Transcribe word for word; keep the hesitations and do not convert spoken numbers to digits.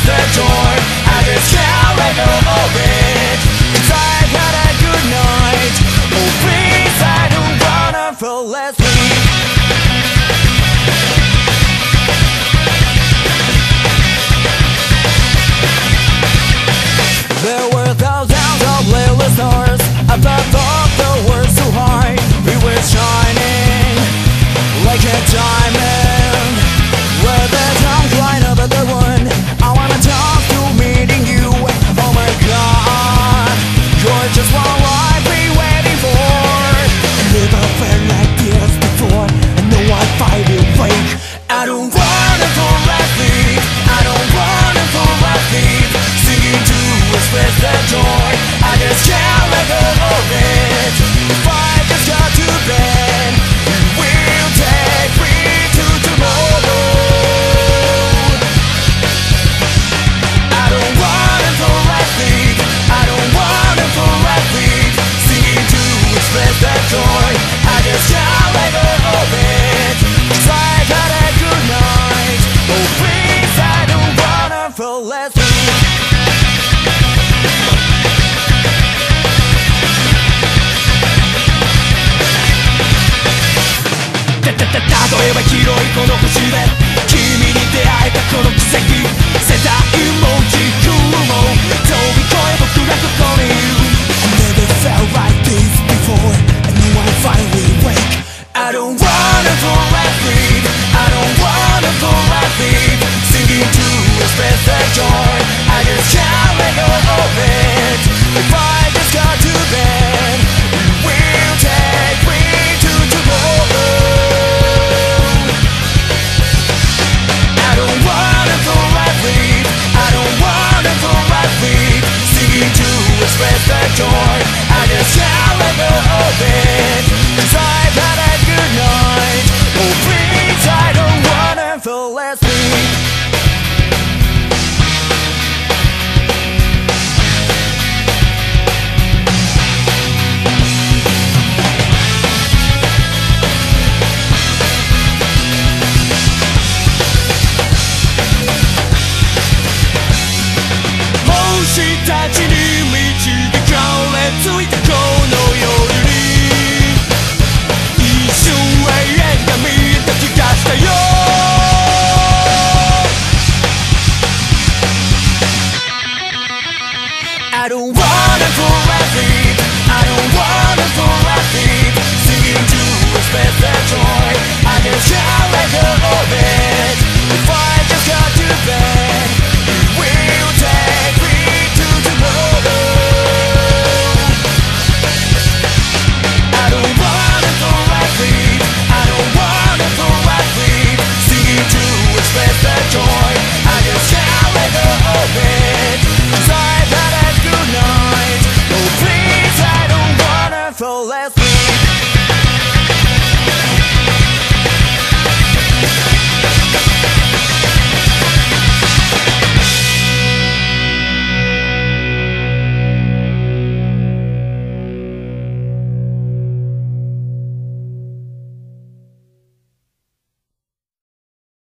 the joy. I just can't let go of it, 'cause I've had a good night. Oh please, I don't wanna fall asleep. There were thousands of little stars up above the world so high. We were shining like a diamond. With the tongue line over the one, I wanna talk to meeting you. Oh my God, you're just one life we waiting for. Never felt like this before. I know I fight it awake. I don't wanna fall asleep. I don't wanna fall asleep. Singing to express the joy. I just can't let go of it. If I just got to bed, it will take me to tomorrow. I don't wanna fall asleep. I don't wanna fall asleep. Singing to express the joy. I just can't let go of it, 'cause I had a good night. Oh please, I don't wanna fall asleep.例えば広いこの星で君に出会えたこの奇跡、世代も時空も飛び越え僕がここにいる。 I never felt like this before, and now I finally wake. I don't wanna fall asleep. I don't wanna fall asleep. Singing to express the joy. I just can't let go of it. If I just got to bed, it will take me to tomorrow. I don't wanna fall asleep. I don't wanna fall asleep. Singing to express the joy. I just can't